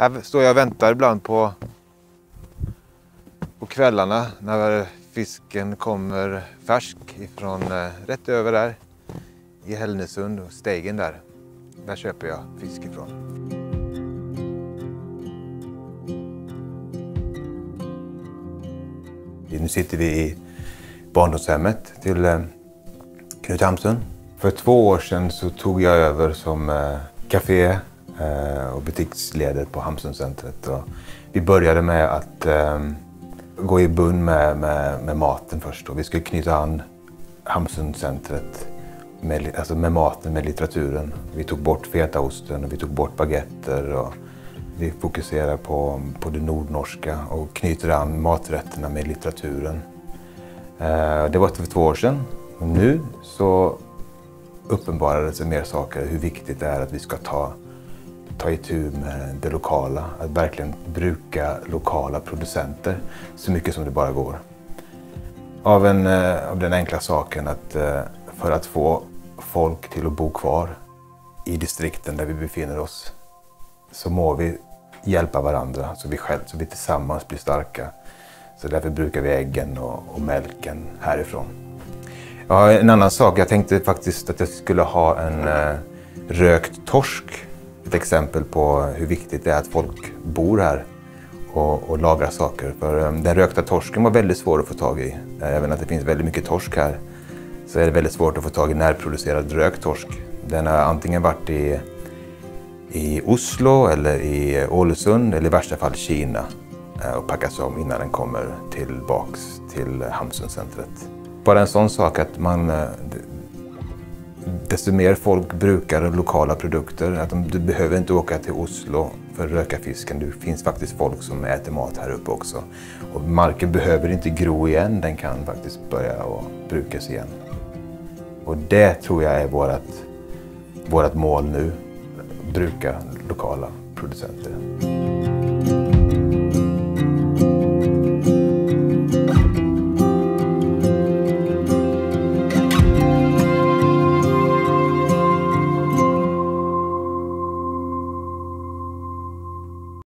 Här står jag och väntar ibland på kvällarna när fisken kommer färsk ifrån rätt över där i Hällnäsund och Stegen där. Där köper jag fisk ifrån. Nu sitter vi i barndomshemmet till Knut Hamsun. För 2 år sedan så tog jag över som café och butiksledare på Hamsuncentret. Och vi började med att gå i bund med maten först. Och vi skulle knyta an Hamsuncentret med maten, med litteraturen. Vi tog bort fetaosten och vi tog bort baguetter. Och vi fokuserar på det nordnorska och knyter an maträtterna med litteraturen. Det var för 2 år sedan. Och nu så uppenbarade sig mer saker hur viktigt det är att vi ska ta itu med det lokala. Att verkligen bruka lokala producenter så mycket som det bara går. Av den enkla saken att för att få folk till att bo kvar i distrikten där vi befinner oss så må vi hjälpa varandra så vi tillsammans blir starka. Så därför brukar vi äggen och mjölken härifrån. Ja, en annan sak, jag tänkte faktiskt att jag skulle ha en rökt torsk. Ett exempel på hur viktigt det är att folk bor här och lagrar saker. För den rökta torsken var väldigt svår att få tag i. Även att det finns väldigt mycket torsk här så är det väldigt svårt att få tag i närproducerad rökt torsk. Den har antingen varit i Oslo eller i Ålesund eller i värsta fall Kina och packas om innan den kommer tillbaks till Hamsuncentret. Bara en sån sak att desto mer folk brukar lokala produkter, att du behöver inte åka till Oslo för att röka fisken. Det finns faktiskt folk som äter mat här uppe också. Och marken behöver inte gro igen, den kan faktiskt börja och brukas igen. Och det tror jag är vårt mål nu, bruka lokala producenter.